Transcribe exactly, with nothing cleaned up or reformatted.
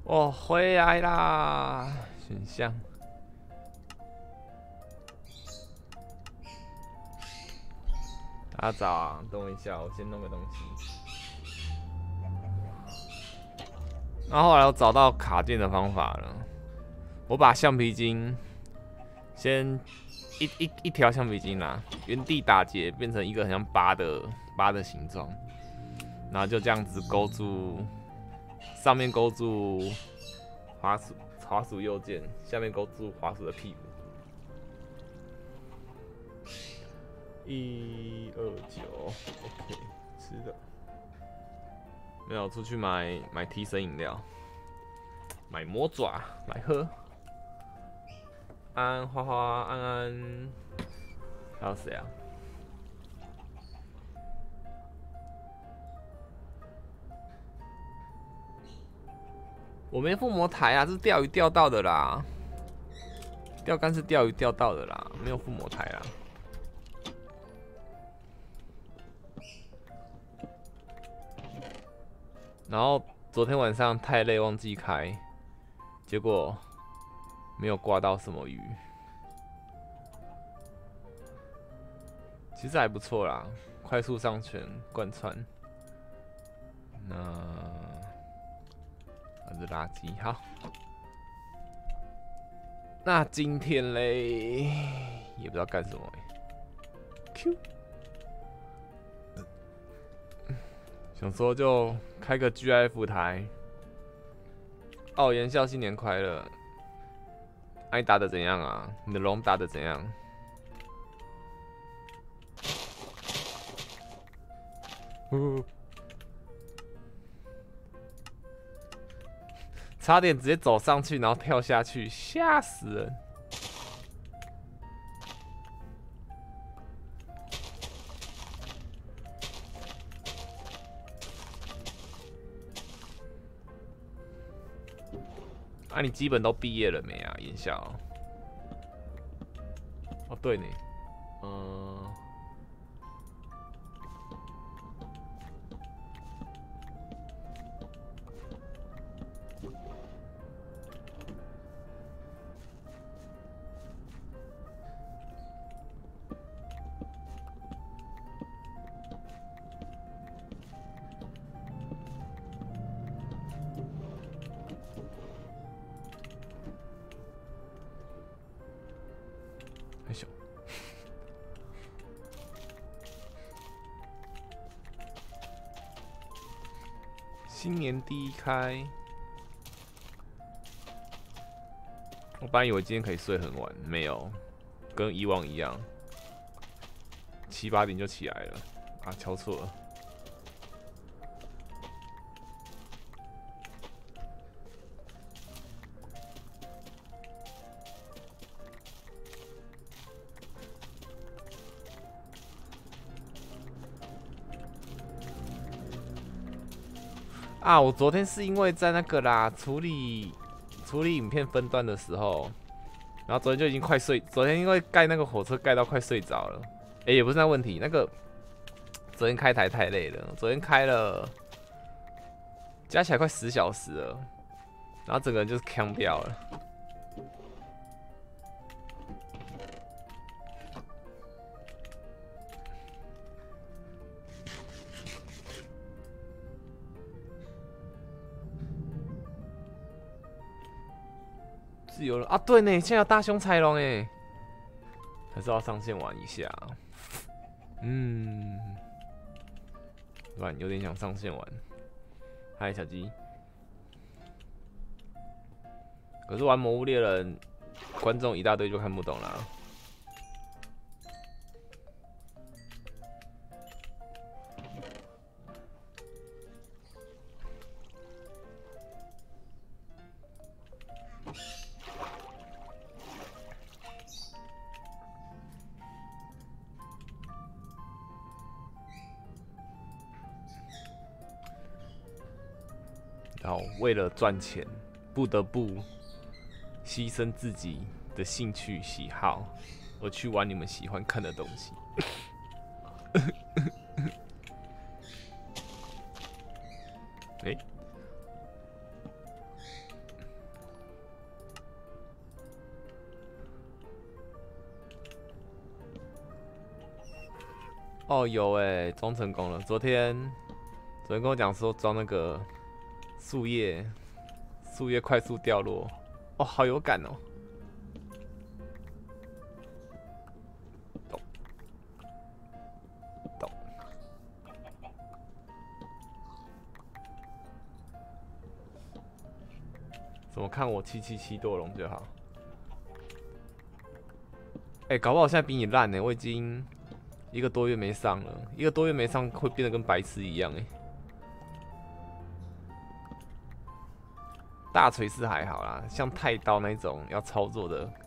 我回来啦！选项。大家早啊，等我一下，我先弄个东西。然后后来我找到卡电的方法了，我把橡皮筋先一一一条橡皮筋啦，原地打结变成一个很像八的八的形状，然后就这样子勾住，上面勾住滑鼠滑鼠右键，下面勾住滑鼠的屁股。一二九 ，OK， 吃的。没有出去买买提神饮料，买魔爪来喝。安安、花花、安安，还有谁啊？我没附魔台啊，这是钓鱼钓到的啦。钓竿是钓鱼钓到的啦，没有附魔台啦。然后昨天晚上太累忘记开，结果没有挂到什么鱼，其实还不错啦，快速上拳贯穿。那那是垃圾，好。那今天嘞，也不知道干什么欸。Q。想说就开个 G I F 台。哦，元宵新年快乐！哎、啊，你打的怎样啊？你的龙打的怎样？呜、差点直接走上去，然后跳下去，吓死人！啊，你基本都毕业了没啊？元宵？哦，对呢，嗯。新年第一开，我本来以为今天可以睡很晚，没有，跟以往一样，七八点就起来了，啊，敲错了。啊，我昨天是因为在那个啦处理处理影片分段的时候，然后昨天就已经快睡，昨天因为盖那个火车盖到快睡着了，哎、欸，也不是那问题，那个昨天开台太累了，昨天开了加起来快十小时了，然后整个人就是呛掉了。自由了啊！对呢，现在有大胸彩龙哎，还是要上线玩一下。嗯，突然有点想上线玩。嗨，小鸡。可是玩《魔物猎人》，观众一大堆就看不懂了。然后为了赚钱，不得不牺牲自己的兴趣喜好，而去玩你们喜欢看的东西。哎、 哦，有哎，装成功了。昨天昨天跟我讲说装那个树叶，树叶快速掉落，哦，好有感哦。懂懂。怎么看我七七七堕龙就好？哎、欸，搞不好现在比你烂呢，我已经一个多月没上了，一个多月没上会变得跟白痴一样哎。大锤是还好啦，像太刀那种要操作的，